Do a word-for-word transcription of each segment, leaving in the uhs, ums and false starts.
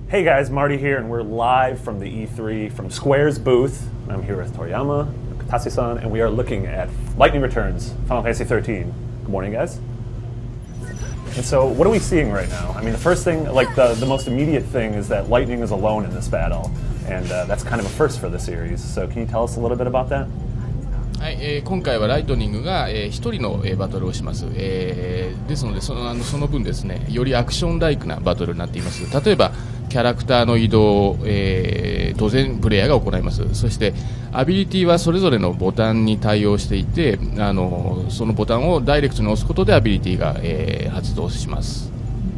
Hey guys, Marty here, and we're live from the E three from Square's booth. I'm here with Toriyama, Katase-san, and we are looking at Lightning Returns, Final Fantasy thirteen. Good morning, guys. And so, what are we seeing right now? I mean, the first thing, like the, the most immediate thing is that Lightning is alone in this battle, and uh, that's kind of a first for the series. So can you tell us a little bit about that? はい、えー、今回はライトニングが、えー、一人の、えー、バトルをします、えー、ですのでその、あのその分ですね、よりアクションライクなバトルになっています。例えばキャラクターの移動を、えー、当然プレイヤーが行います。そしてアビリティはそれぞれのボタンに対応していて、あのそのボタンをダイレクトに押すことでアビリティが、えー、発動します。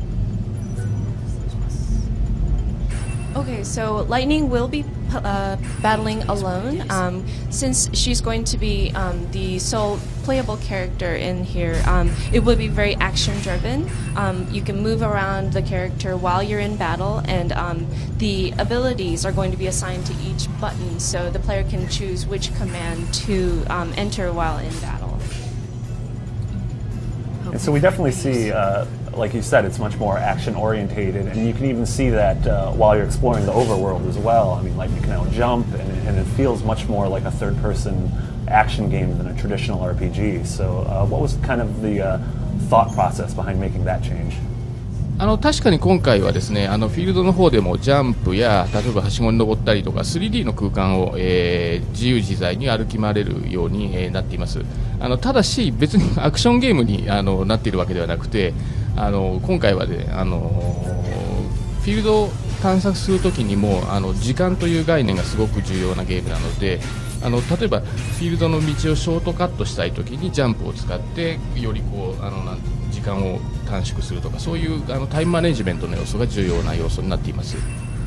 Okay, so Lightning will be uh, battling alone. Um, since she's going to be um, the sole playable character in here, um, it will be very action-driven. Um, you can move around the character while you're in battle, and um, the abilities are going to be assigned to each button, so the player can choose which command to um, enter while in battle. And so we definitely see, uh, like you said, it's much more action-orientated, and you can even see that uh, while you're exploring the overworld as well. I mean, like you can now jump, and, and it feels much more like a third-person action game than a traditional R P G. So uh, what was kind of the uh, thought process behind making that change? あの確かに今回はですね、あのフィールドの方でもジャンプや例えばはしごに登ったりとか スリーディー の空間を、えー、自由自在に歩き回れるように、えー、なっています。あのただし別にアクションゲームにあのなっているわけではなくて、あの今回は、ね、あのフィールドを探索するときにもあの時間という概念がすごく重要なゲームなので、あの例えばフィールドの道をショートカットしたいときにジャンプを使ってよりこうあのなん時間を短縮するとか、そういうあのタイムマネジメントの要素が重要な要素になっています。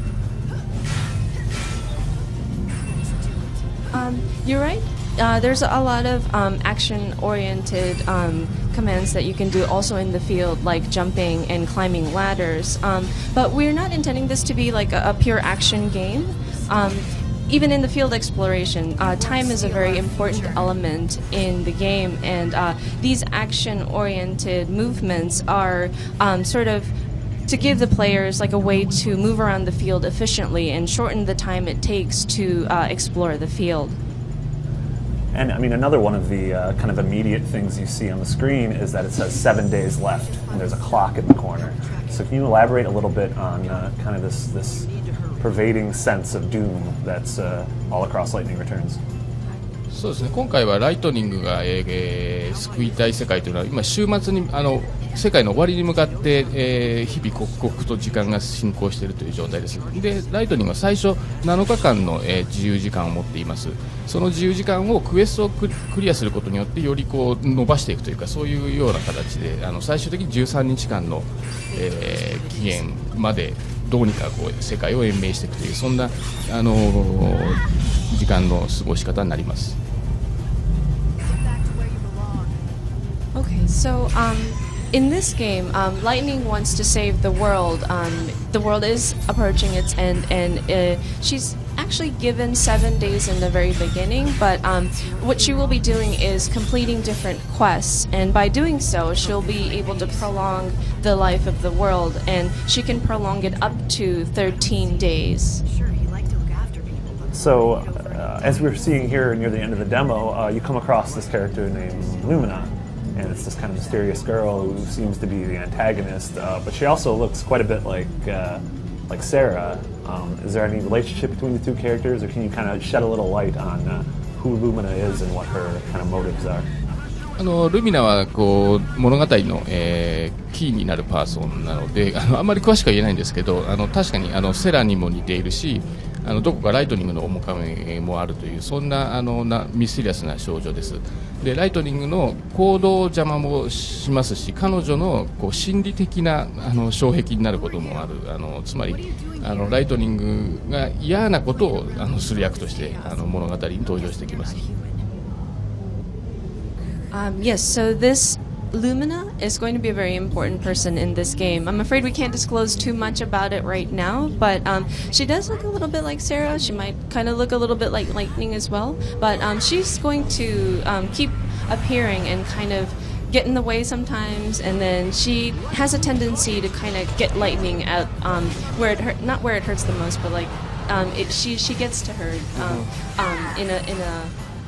Um, you're right. Uh, there's a lot of um, action-oriented um, commands that you can do also in the field, like jumping and climbing ladders. Um, but we're not intending this to be like a, a pure action game. Um, Even in the field exploration, uh, time is a very important element in the game, and uh, these action-oriented movements are um, sort of to give the players like a way to move around the field efficiently and shorten the time it takes to uh, explore the field. And I mean, another one of the uh, kind of immediate things you see on the screen is that it says seven days left, and there's a clock in the corner. So can you elaborate a little bit on uh, kind of this this pervading sense of doom that's uh, all across Lightning Returns? そうですね、今回はライトニングが、えー、救いたい世界というのは今週末にあの世界の終わりに向かって、えー、日々刻々と時間が進行しているという状態です。でライトニングは最初なのかかんの、えー、自由時間を持っています。その自由時間をクエストをクリアすることによってよりこう伸ばしていくというか、そういうような形であの最終的にじゅうさんにちかんの、えー、期限までどうにかこう世界を延命していくという、そんな、あのー、時間の過ごし方になります。 Okay, so um, in this game, um, Lightning wants to save the world. Um, the world is approaching its end, and uh, she's actually given seven days in the very beginning, but um, what she will be doing is completing different quests, and by doing so, she'll be able to prolong the life of the world, and she can prolong it up to thirteen days. So, uh, as we're seeing here near the end of the demo, uh, you come across this character named Lumina. And it's this kind of mysterious girl who seems to be the antagonist, uh, but she also looks quite a bit like uh, like Sarah. Um, is there any relationship between the two characters, or can you kind of shed a little light on uh, who Lumina is and what her kind of motives are? あのルミナはこう物語の、えー、キーになるパーソンなので、あのあんまり詳しくは言えないんですけど、あの確かにあのセラにも似ているし、あのどこかライトニングの面影もあるという、そんなあのなミステリアスな少女です。でライトニングの行動邪魔もしますし、彼女のこう心理的なあの障壁になることもある。あのつまりあのライトニングが嫌なことをあのする役としてあの物語に登場してきます。 Um, yes, so this Lumina is going to be a very important person in this game. I'm afraid we can't disclose too much about it right now, but um, she does look a little bit like Sarah. She might kind of look a little bit like Lightning as well, but um, she's going to um, keep appearing and kind of get in the way sometimes, and then she has a tendency to kind of get lightning out um, where it hurt, not where it hurts the most, but like um, it, she she gets to her um, um, in a in a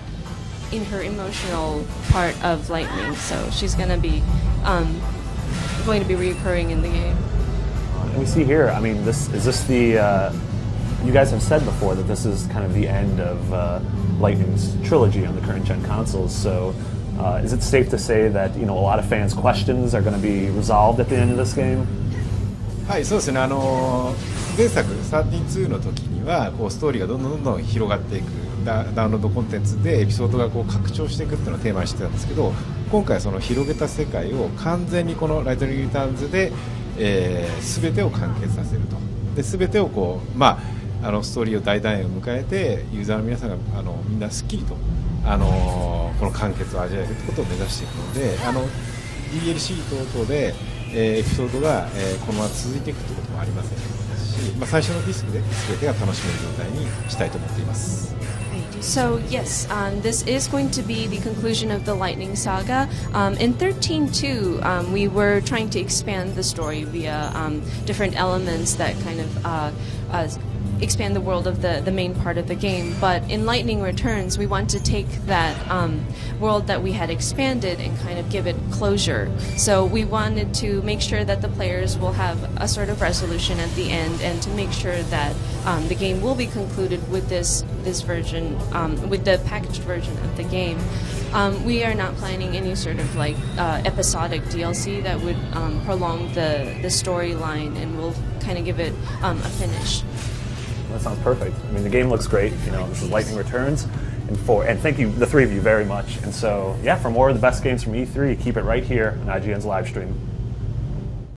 in her emotional part of lightning. So she's gonna be um, going to be reoccurring in the game. And we see here, I mean, this is this the, uh, you guys have said before that this is kind of the end of uh, Lightning's trilogy on the current gen consoles, so uh, is it safe to say that, you know, a lot of fans' questions are going to be resolved at the end of this game? はい、そうですね。あの前作じゅうさんの時にはこうストーリーがどんどんどんどん広がっていくダ、ダウンロードコンテンツでエピソードがこう拡張していくっていうのをテーマにしてたんですけど、今回その広げた世界を完全にこのライトニングリターンズで、えー、全てを完結させると。で全てをこうまああのストーリーを大団円を迎えてユーザーの皆さんがあのみんなすっきりとあのこの完結を味わえるってことを目指していくので、あの ディーエルシー 等々で、えー、エピソードが、えー、このまま続いていくってこともありませんし、まあ、最初のディスクで全てが楽しめる状態にしたいと思っています。 So yes, um, this is going to be the conclusion of the Lightning Saga. Um, in thirteen two, um, we were trying to expand the story via um, different elements that kind of uh, uh, expand the world of the, the main part of the game. But in Lightning Returns, we want to take that um, world that we had expanded and kind of give it closure. So we wanted to make sure that the players will have a sort of resolution at the end, and to make sure that um, the game will be concluded with this this version, um, with the packaged version of the game. Um, we are not planning any sort of like uh, episodic D L C that would um, prolong the, the storyline, and will kind of give it um, a finish. That sounds perfect. I mean, the game looks great. You know, this is Lightning Returns, and for and thank you, the three of you, very much. And so, yeah, for more of the best games from E three, keep it right here on I G N's live stream.